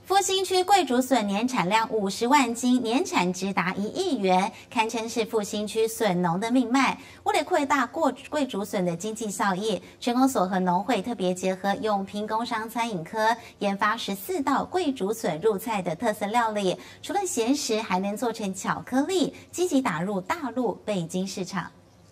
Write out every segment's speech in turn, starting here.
复兴区桂竹笋年产量50万斤，年产值达1亿元，堪称是复兴区笋农的命脉。为了扩大桂竹笋的经济效益，全工所和农会特别结合永平工商餐饮科，研发14道桂竹笋入菜的特色料理，除了咸食，还能做成巧克力，积极打入大陆、北京市场。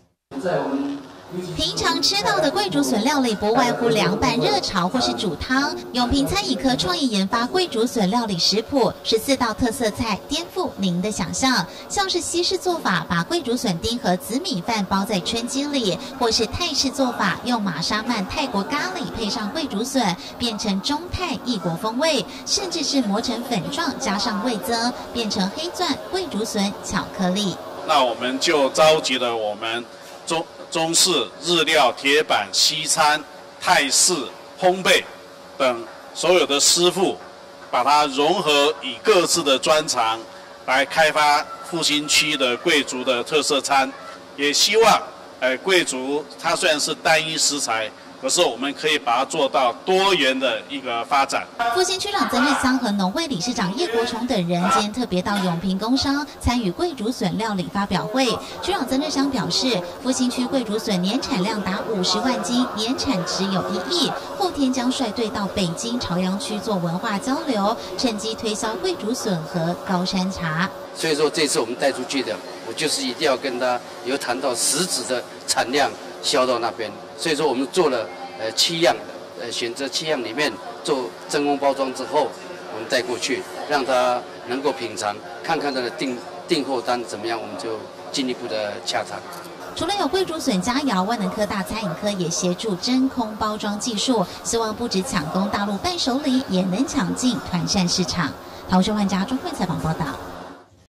平常吃到的桂竹笋料理不外乎凉拌、热炒或是煮汤。永平餐饮科创意研发桂竹笋料理食谱，14道特色菜颠覆您的想象。像是西式做法，把桂竹笋丁和紫米饭包在春鸡里；或是泰式做法，用玛莎曼泰国咖喱配上桂竹笋，变成中泰异国风味；甚至是磨成粉状，加上味增，变成黑钻桂竹笋巧克力。 那我们就召集了我们中式、日料、铁板、西餐、泰式、烘焙等所有的师傅，把它融合，以各自的专长来开发复兴区的桂竹的特色餐。也希望，桂竹它虽然是单一食材，可是我们可以把它做到多元的一个发展。 复兴区长曾日香和农会理事长叶国崇等人今天特别到永平工商参与桂竹笋料理发表会。区长曾日香表示，复兴区桂竹笋年产量达50万斤，年产值有1亿，后天将率队到北京朝阳区做文化交流，趁机推销桂竹笋和高山茶。 所以说这次我们带出去的，我就是一定要跟他有谈到实质的产量销到那边。所以说我们做了7样的，选择7样里面做真空包装之后，我们带过去，让他能够品尝，看看他的订货单怎么样，我们就进一步的洽谈。 除了有桂竹笋佳肴，万能科大餐饮科也协助真空包装技术，希望不止抢攻大陆伴手礼，也能抢进团扇市场。桃园万家中会采访报道。